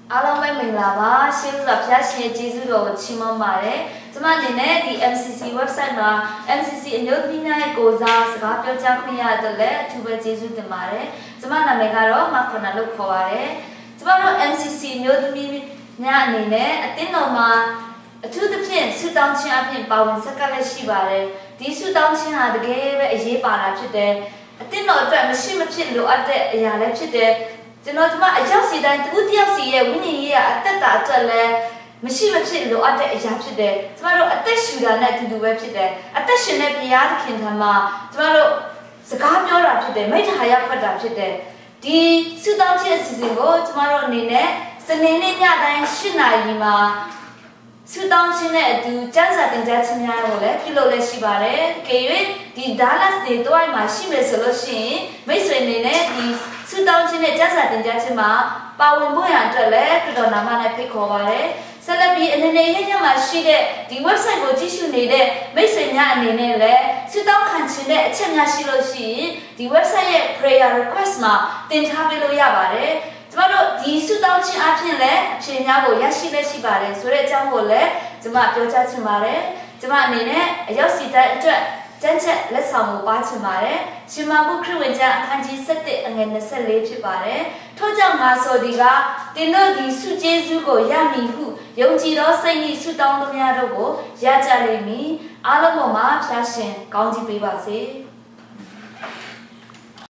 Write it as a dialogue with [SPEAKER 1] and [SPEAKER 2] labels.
[SPEAKER 1] အားလုံးပဲမင်္ဂလာပါရှင်းစွာဖျားရှင်ကျေးဇူးတော်ကိုချီးမွမ်းပါတယ်ကျမအနေနဲ့ဒီ MCC website မှာ MCC အမျိုးသမီးများရဲ့ကိုယ်စားစကားပြောကြားခွင့်ရတဲ့လည်းအထူးပဲကျေးဇူးတင်ပါတယ်ကျမနာမည်ကတော့မခွန်နာလို့ခေါ်ပါတယ်ကျမတို့ MCC အမျိုးသမီးများအနေနဲ့အသင်းတော်မှာအထူးသဖြင့်ဆုတောင်းခြင်းအပြင်ပါဝင်ဆက်ကပ်လက်ရှိပါတယ်ဒီဆုတောင်းခြင်းဟာတကယ်ပဲအရေးပါတာဖြစ်တယ်အသင်းတော်အတွက်မရှိမဖြစ်လိုအပ်တဲ့အရာလည်းဖြစ်တယ်ကျွန်တော်အရောက်စီတိုင်းတူတယောက်စီရဲ့ဝိညာဉ်ရေးရအသက်တာအတွက်လည်းမရှိမဖြစ်လိုအပ်တဲ့အရာဖြစ်တယ်ကျမတို့အသက်ရှူတာနဲ့အတူတူပဲဖြစ်တယ်အသက်ရှင်တဲ့ဘုရားသခင်ထံမှာကျမတို့စကားပြောတာဖြစ်တယ်မိတ္ထာယဖတ်တာဖြစ်တယ်ဒီဆုတောင်းခြင်းအစီအစဉ်ကိုကျမတို့အနေနဲ့စနေနေ့ညတိုင်း8 နာရီမှာဆုတောင်းခြင်းနဲ့အတူကျမ်းစာသင်ကြားခြင်းများကိုလည်းပြုလုပ်လက်ရှိပါတယ်။ကေ၍ဒီဒါလတ်ဒေတွိုင်းမှာရှိမယ်ဆိုလို့ရှိရင်မိတ်ဆွေအနေနဲ့ဒီဆုတောင်းခြင်းနဲ့ကျမ်းစာသင်ကြားခြင်းမှာပါဝင်ဖို့ရအတွက်လည်းခရစ်တော်နာမနဲ့ဖိတ်ခေါ်ပါတယ်။ဆက်လက်ပြီးအနေနဲ့ရရမှာရှိတဲ့ဒီ website ကိုကြည့်ရှုနေတဲ့မိတ်ဆွေများအနေနဲ့လည်းဆုတောင်းခံခြင်းနဲ့အချက်များရှိလို့ရှိရင်ဒီ website ရဲ့ prayer request မှာတင်ထားပေးလို့ရပါတယ်။ကျမတို့ဒီဆုတောင်းခြင်းအပြင်လည်းအဖြေများကိုရရှိလက်ရှိပါတယ်ဆိုတဲ့အကြောင်းကိုလည်းကျမပြောကြားချင်ပါတယ်ကျမအနေနဲ့အရောက်စီတိုင်းအတွက်ကျမ်းချက်လက်ဆောင်ကိုပါချင်ပါတယ်ရှင်မာပုခရစ်ဝင်ကျမ်းအခန်းကြီး7အငယ်24ဖြစ်ပါတယ်ထို့ကြောင့်ငါဆိုဒီကတင်တို့ဒီဆုကျေးဇူးကိုရမည်ဟုယုံကြည်သောစိတ်နှင့်ဆုတောင်းသမျှတို့ကိုရကြလိမ့်မည်အားလုံးပေါ်မှာဖျားရှင်ကောင်းချီးပေးပါစေ